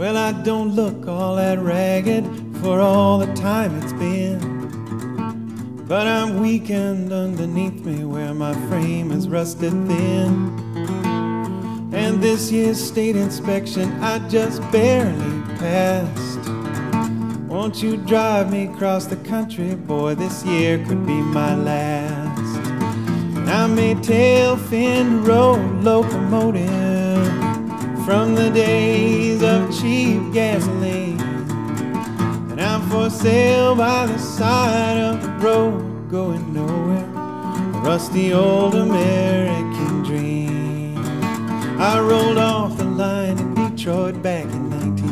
Well, I don't look all that ragged for all the time it's been, but I'm weakened underneath me where my frame is rusted thin. And this year's state inspection I just barely passed. Won't you drive me across the country, boy, this year could be my last. And I'm a tail-fin road locomotive from the days of cheap gasoline, and I'm for sale by the side of the road, going nowhere, a rusty old American dream. I rolled off the line in Detroit back in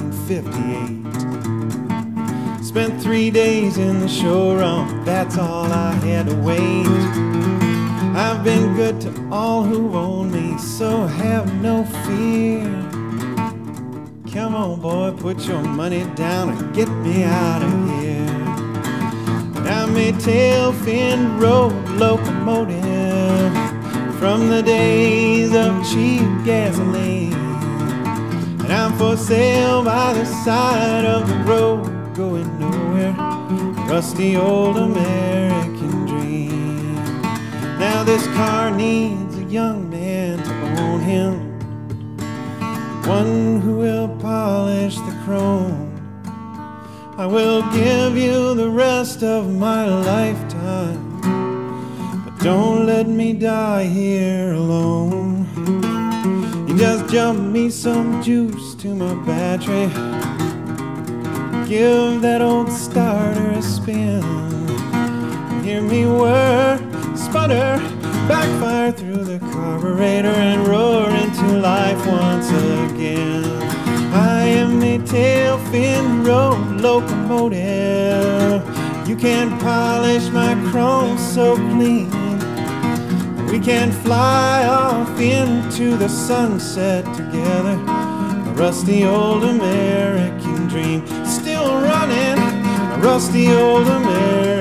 1958. Spent 3 days in the showroom, that's all I had to wait. I've been good to all who've owned me, so have no fear. Come on, boy, put your money down and get me out of here. And I'm a tail-fin road locomotive from the days of cheap gasoline, and I'm for sale by the side of the road, going nowhere, a rusty old American dream. Now this car needs a young man to own him, one who will polish the chrome. I will give you the rest of my lifetime, but don't let me die here alone. You just jump me some juice to my battery, give that old starter a spin, hear me whir, sputter, backfire through the carburetor and roar into life once again. I am a tail-fin road locomotive. You can polish my chrome so clean, we can fly off into the sunset together, a rusty old American dream, still running, a rusty old American